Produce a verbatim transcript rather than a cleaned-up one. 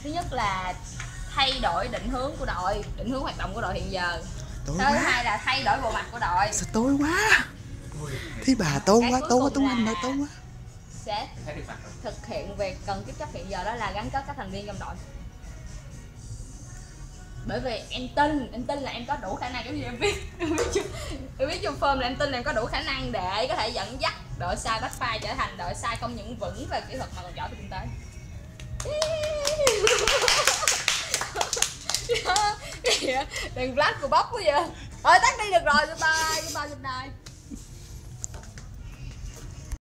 Thứ nhất là thay đổi định hướng của đội, định hướng hoạt động của đội hiện giờ. Tối Thứ quá. hai là thay đổi bộ mặt của đội. Sao tối quá? Thấy bà tối quá, tối quá, Tuấn Anh ơi, tối quá. Sẽ thực hiện việc cần tiếp chấp hiện giờ, đó là gắn kết các thành viên trong đội. Bởi vì em tin, em tin là em có đủ khả năng, giống như em biết em biết chung, em biết chung form là em tin là em có đủ khả năng để có thể dẫn dắt đội sai Backfire trở thành đội sai không những vững về kỹ thuật mà còn giỏi về kinh tế. Đèn flash của bóc quá vậy. Thôi tắt đi được rồi, goodbye, goodbye, good night.